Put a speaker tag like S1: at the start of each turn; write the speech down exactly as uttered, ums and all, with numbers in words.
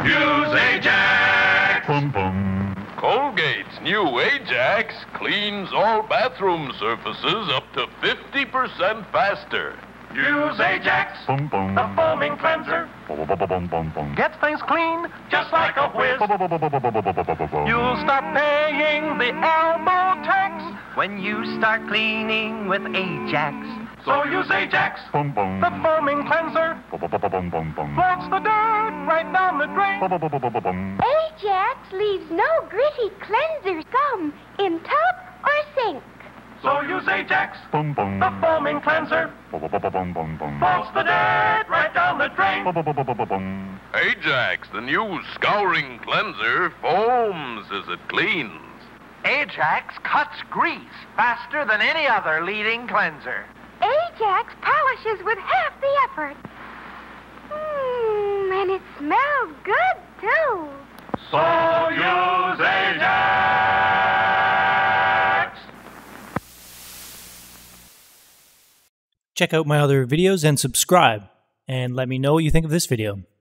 S1: Use Ajax!
S2: Boom, boom.
S3: Colgate's new Ajax cleans all bathroom surfaces up to fifty percent faster.
S1: Use Ajax,
S2: Boom, boom.
S1: the foaming cleanser.
S2: Boom, boom, boom, boom, boom.
S1: Gets things clean just like a whiz. You'll stop paying the elbow tax
S4: when you start cleaning with Ajax.
S1: So use Ajax,
S2: Boom, boom.
S1: the foaming cleanser.
S2: Boom, boom, boom, boom, boom.
S1: Flush the dirt right down the drain.
S2: Boom, boom, boom, boom, boom.
S5: Ajax leaves no gritty cleanser scum in tub or sink.
S1: So use Ajax,
S2: Boom, boom.
S1: the foaming cleanser.
S2: Boom, boom, boom, boom, boom, boom.
S1: Flush the dirt right down the drain.
S2: Boom, boom, boom, boom, boom, boom.
S3: Ajax, the new scouring cleanser, foams as it cleans.
S4: Ajax cuts grease faster than any other leading cleanser.
S5: Ajax polishes with half the effort. Mmm, and it smells good, too.
S1: So use Ajax.
S6: Check out my other videos and subscribe, and let me know what you think of this video.